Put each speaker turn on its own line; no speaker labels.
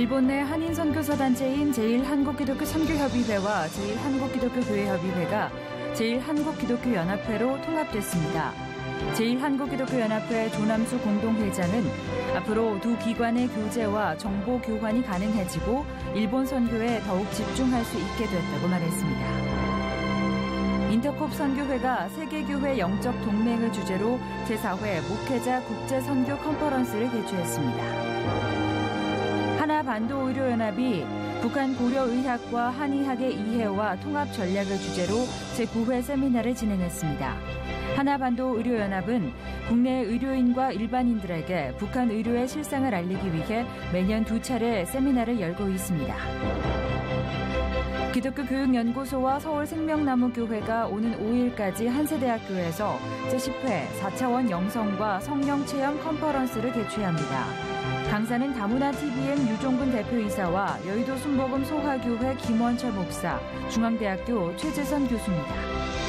일본 내 한인 선교사 단체인 제1한국기독교 선교협의회와 제1한국기독교교회협의회가 제1한국기독교연합회로 통합됐습니다. 제1한국기독교연합회 조남수 공동회장은 앞으로 두 기관의 교제와 정보 교환이 가능해지고 일본 선교에 더욱 집중할 수 있게 됐다고 말했습니다. 인터콥 선교회가 세계교회 영적 동맹을 주제로 제4회 목회자 국제선교 컨퍼런스를 개최했습니다. 하나반도의료연합이 북한 고려의학과 한의학의 이해와 통합 전략을 주제로 제9회 세미나를 진행했습니다. 하나반도의료연합은 국내 의료인과 일반인들에게 북한 의료의 실상을 알리기 위해 매년 2차례 세미나를 열고 있습니다. 기독교교육연구소와 서울생명나무교회가 오는 5일까지 한세대학교에서 제10회 4차원 영성과 성령체험 컨퍼런스를 개최합니다. 강사는 다문화 TVN 유종근 대표이사와 여의도 순복음 소화교회 김원철 목사, 중앙대학교 최재선 교수입니다.